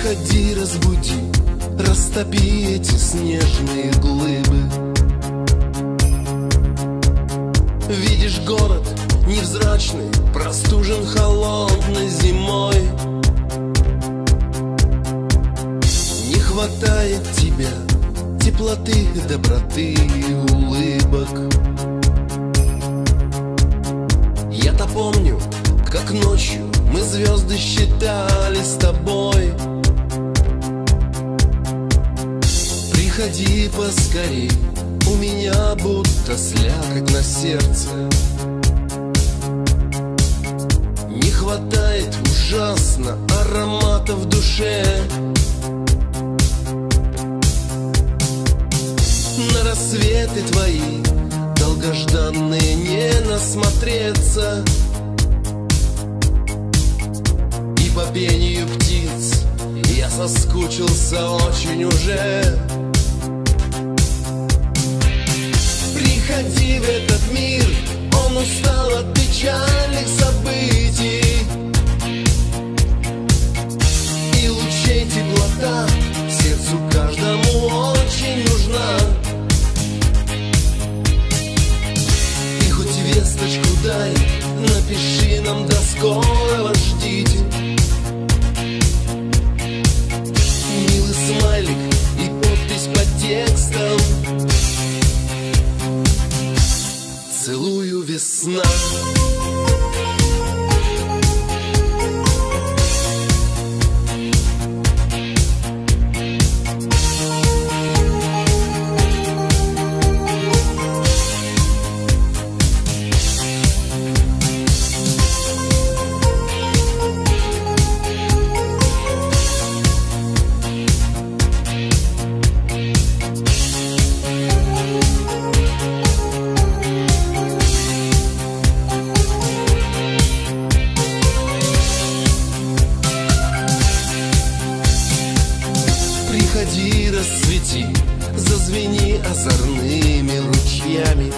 Приходи, разбуди, растопи эти снежные глыбы. Видишь город невзрачный, простужен холодной зимой. Не хватает тебя теплоты, доброты и улыбок. Я-то помню, как ночью мы звезды считали с тобой. Приходи поскорей, у меня будто слякоть на сердце. Не хватает ужасно аромата в душе. На рассветы твои долгожданные не насмотреться. И по пению птиц я соскучился очень уже. Приходи в этот мир, он устал от печальных событий. И лучей теплота сердцу каждому очень нужна. И хоть весточку дай, напиши нам: до скорого, ждите. Милый смайлик и подпись под текстом: целую, весна. Приходи, расцвети, зазвени озорными ручьями.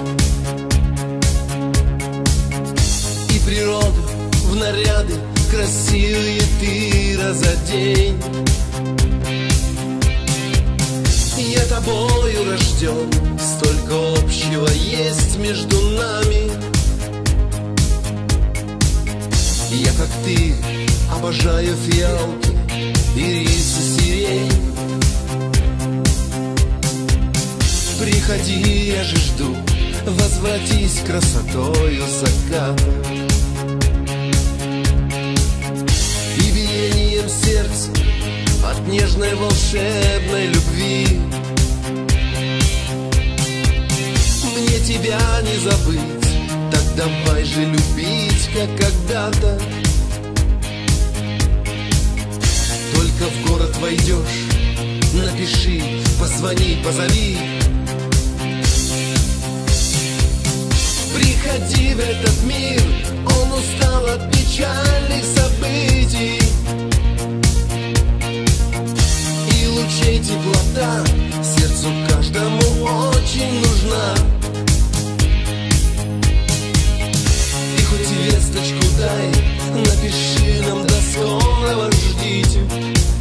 И природу в наряды красивые ты разодень. Я тобою рожден, столько общего есть между нами. Я, как ты, обожаю фиалки, ирисы, сирень. Приходи, я же жду, возвратись красотою заката и биением сердца от нежной волшебной любви. Мне тебя не забыть, так давай же любить, как когда-то. Только в город войдешь, напиши, позвони, позови. Приходи в этот мир, он устал от печальных событий. И лучей теплота сердцу каждому очень нужна. И хоть весточку дай, напиши нам: до скорого, ждите.